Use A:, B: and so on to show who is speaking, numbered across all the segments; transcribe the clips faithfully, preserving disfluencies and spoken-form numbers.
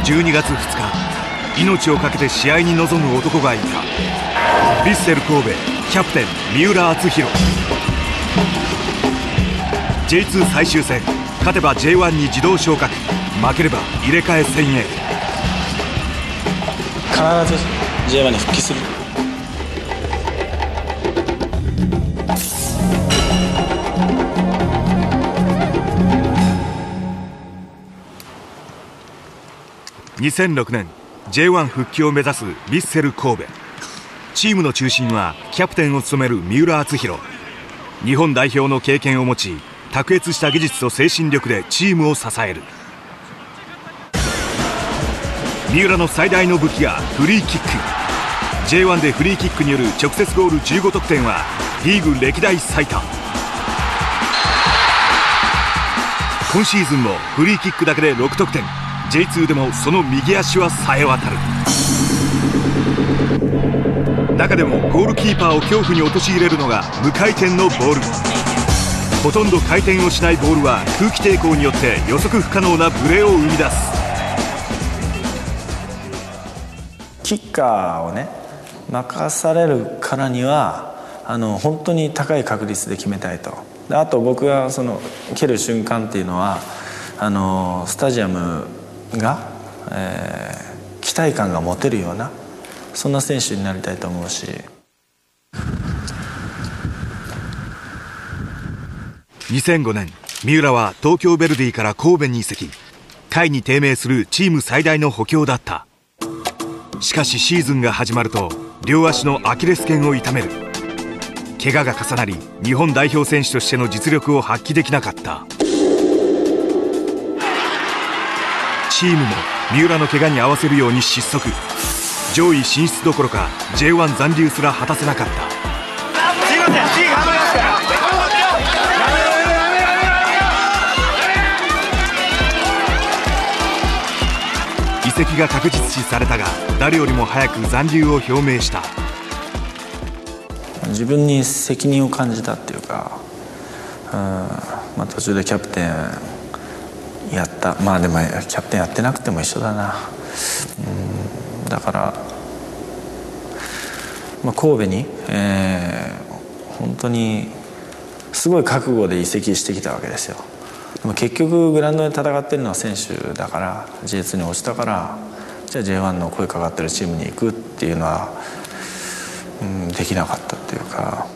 A: じゅうにがつふつか、命を懸けて試合に臨む男がいた。ヴィッセル神戸キャプテン三浦篤弘。 ジェイツー 最終戦、勝てば ジェイワン に自動昇格、負ければ入れ替え戦へ。
B: 必ず ジェイワン に復帰する。
A: にせんろくねん ジェイワン 復帰を目指すヴィッセル神戸。チームの中心はキャプテンを務める三浦篤弘。日本代表の経験を持ち、卓越した技術と精神力でチームを支える。三浦の最大の武器がフリーキック。 ジェイワン でフリーキックによる直接ゴールじゅうごとくてんはリーグ歴代最多。今シーズンもフリーキックだけでろくとくてん。 ジェイツー でもその右足は冴え渡る。中でもゴールキーパーを恐怖に陥れるのが無回転のボール。ほとんど回転をしないボールは空気抵抗によって予測不可能なブレを生み出す。
B: キッカーをね任されるからにはあの本当に高い確率で決めたいと。であと僕がその蹴る瞬間っていうのはあのスタジアムが、えー、期待感が持てるようなそんな選手になりたいと思うし。
A: にせんごねん、三浦は東京ヴェルディから神戸に移籍。下位に低迷するチーム最大の補強だった。しかしシーズンが始まると両足のアキレス腱を痛める。怪我が重なり日本代表選手としての実力を発揮できなかった。チームも三浦の怪我に合わせるように失速。上位進出どころか ジェイワン 残留すら果たせなかった。移籍が確実視されたが誰よりも早く残留を表明した。
B: 自分に責任を感じたっていうか、うん、まあ、途中でキャプテンやった。まあでもキャプテンやってなくても一緒だな。うん、だから、まあ、神戸に、えー、本当にすごい覚悟で移籍してきたわけですよ。でも結局グラウンドで戦ってるのは選手だから ジェイツー に落ちたからじゃあ ジェイワン の声かかってるチームに行くっていうのは、うん、できなかったっていうか。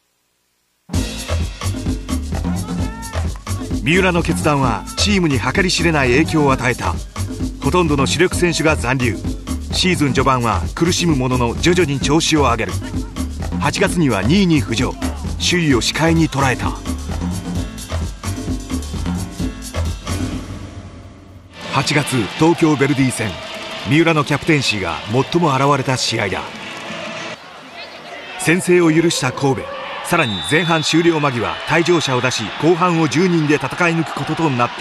A: 三浦の決断はチームに計り知れない影響を与えた。ほとんどの主力選手が残留。シーズン序盤は苦しむものの徐々に調子を上げる。はちがつにはにいに浮上。首位を視界に捉えた。はちがつ東京ヴェルディ戦、三浦のキャプテンシーが最も現れた試合だ。先制を許した神戸。さらに前半終了間際退場者を出し後半をじゅうにんで戦い抜くこととなった。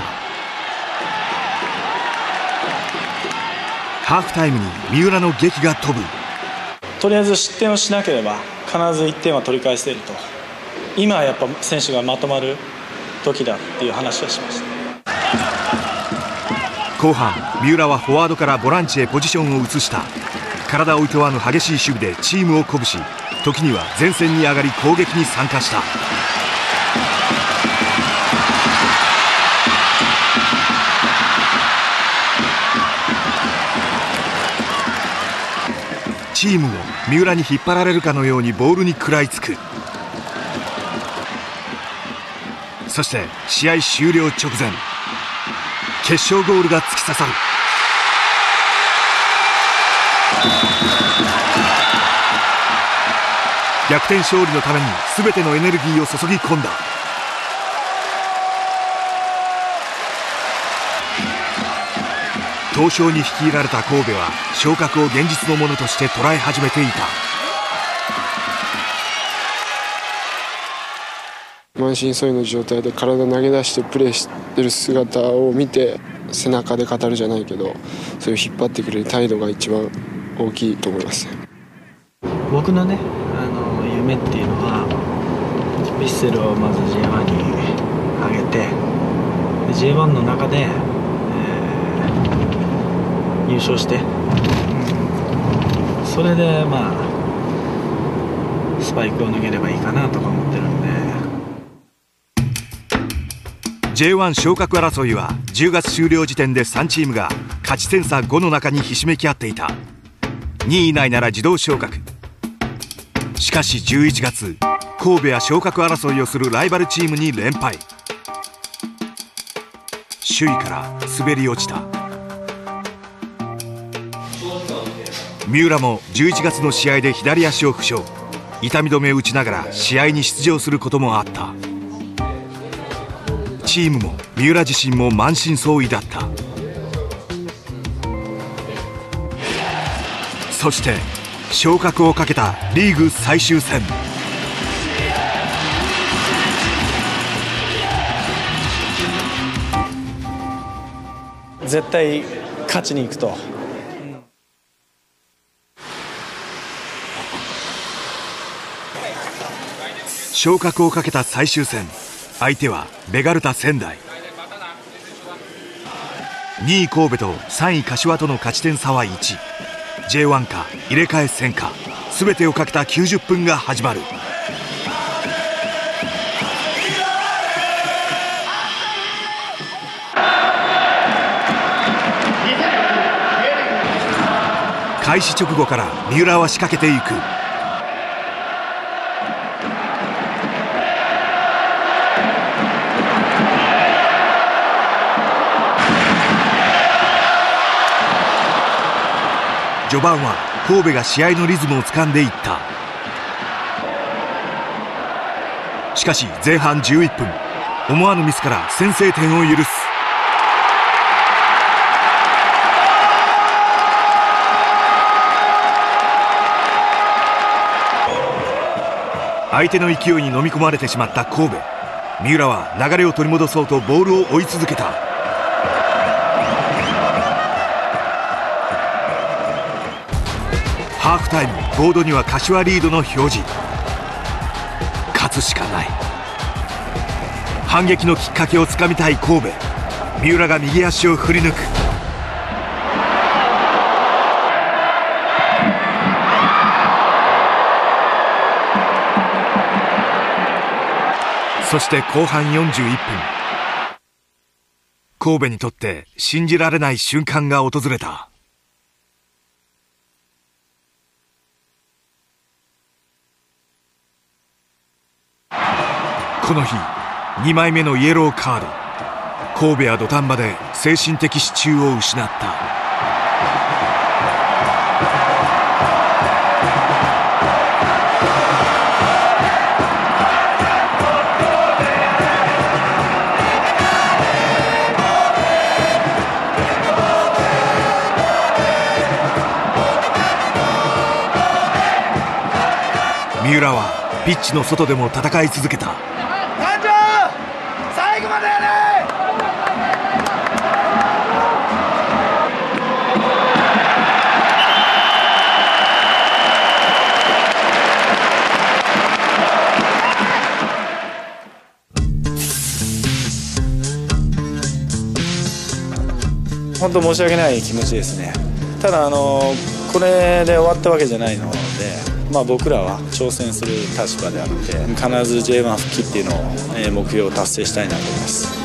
A: ハーフタイムに三浦の檄が飛ぶ。
B: とりあえず失点をしなければ必ずいってんは取り返せると。今はやっぱ選手がまとまる時だっていう話はしました。
A: 後半三浦はフォワードからボランチへポジションを移した。体をいとわぬ激しい守備でチームを鼓舞し、時には前線に上がり攻撃に参加した。チームも三浦に引っ張られるかのようにボールに食らいつく。そして試合終了直前、決勝ゴールが突き刺さる。逆転勝利のために全てのエネルギーを注ぎ込んだ。東証に率いられた神戸は昇格を現実のものとして捉え始めていた。
C: 満身創痍の状態で体投げ出してプレーしてる姿を見て背中で語るじゃないけど、そういう引っ張ってくれる態度が一番大きいと思います。
B: 僕のねあの夢っていうのはヴィッセルをまず ジェイワン に上げて ジェイワン の中で、えー、 入賞して、うん、それでまあスパイクを脱げればいいかなとか思ってるんで。
A: ジェイワン 昇格争いはじゅうがつ終了時点でさんチームが勝ち点差ごの中にひしめき合っていた。にい以内なら自動昇格。しかしじゅういちがつ、神戸は昇格争いをするライバルチームに連敗。首位から滑り落ちた。三浦もじゅういちがつの試合で左足を負傷、痛み止めを打ちながら試合に出場することもあった。チームも三浦自身も満身創痍だった。そして昇格をかけたリーグ最終戦。
B: 絶対勝ちに行くと。
A: 昇格をかけた最終戦、相手はベガルタ仙台。にい神戸とさんい柏との勝ち点差はいち。 ジェイワン か入れ替え戦か、全てをかけたきゅうじゅっぷんが始まる。開始直後から三浦は仕掛けていく。序盤は神戸が試合のリズムをつかんでいった。しかし前半じゅういっぷん、思わぬミスから先制点を許す。相手の勢いに飲み込まれてしまった神戸。三浦は流れを取り戻そうとボールを追い続けた。ハーフタイム、ボードには柏リードの表示。勝つしかない。反撃のきっかけをつかみたい神戸。三浦が右足を振り抜く。そして後半よんじゅういっぷん、神戸にとって信じられない瞬間が訪れた。この日にまいめのイエローカード。神戸は土壇場で精神的支柱を失った。三浦はピッチの外でも戦い続けた。最後までやれ！
B: 本当申し訳ない気持ちですね。ただあのこれで終わったわけじゃないので、まあ、僕らは挑戦する立場であって、必ず ジェイワン 復帰っていうのを目標を達成したいなと思います。